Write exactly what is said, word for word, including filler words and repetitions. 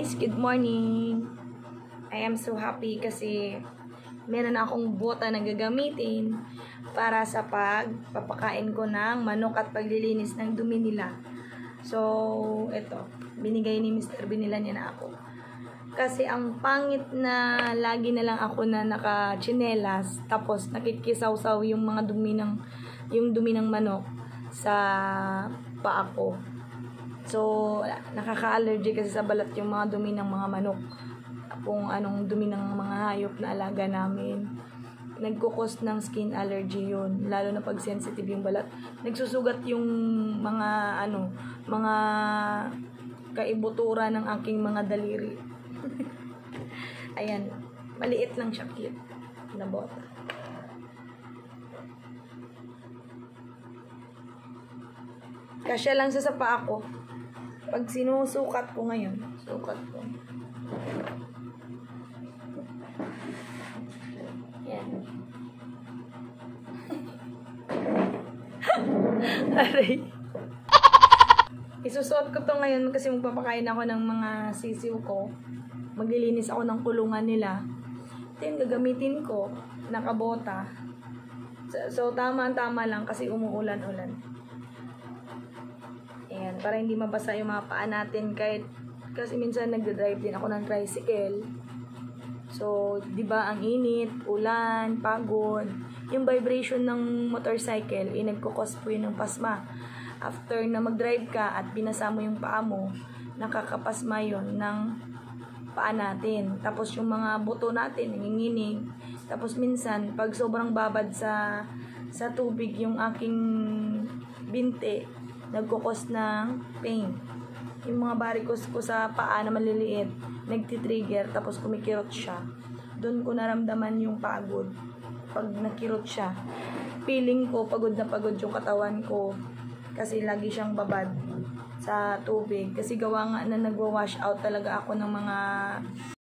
guys! Good morning! I am so happy kasi meron akong bota na gagamitin para sa pagpapakain ko ng manok at paglilinis ng dumi nila. So, ito. Binigay ni Mister Binila niya na ako. Kasi ang pangit na lagi na lang ako na naka-chinelas tapos nakikisaw-saw yung mga dumi ng yung dumi ng manok sa paa ko. So, nakaka-allergy kasi sa balat yung mga dumi ng mga manok. Kung anong dumi ng mga hayop na alaga namin. Nagkukos ng skin allergy yun. Lalo na pag sensitive yung balat. Nagsusugat yung mga, ano, mga kaibutura ng aking mga daliri. Ayan. Maliit lang siya, cute na bota. Kasya lang sa sa paa ko. Pag sinusukat ko ngayon, sukat ko. Yan. Aray. Isusuot ko to ngayon kasi magpapakain ako ng mga sisiw ko. Maglilinis ako ng kulungan nila. Ito yung gagamitin ko. Nakabota. So, so tama-tama lang kasi umuulan-ulan. Ayan, para hindi mabasa yung mga paa natin kahit kasi minsan nagda-drive din ako ng tricycle. So, 'di ba ang init, ulan, pagod, yung vibration ng motorcycle, eh nagko-cause po yun ng pasma. After na mag-drive ka at binasa mo yung paa mo, nakakapasma yun ng paa natin. Tapos yung mga buto natin nanginginig. Tapos minsan pag sobrang babad sa sa tubig yung aking binti, nagkukos ng pain. Yung mga varicose ko sa paa na maliliit, nagtitrigger, tapos kumikirot siya. Doon ko naramdaman yung pagod. Pag nakirot siya, feeling ko pagod na pagod yung katawan ko. Kasi lagi siyang babad sa tubig. Kasi gawa nga na nagwa-wash out talaga ako ng mga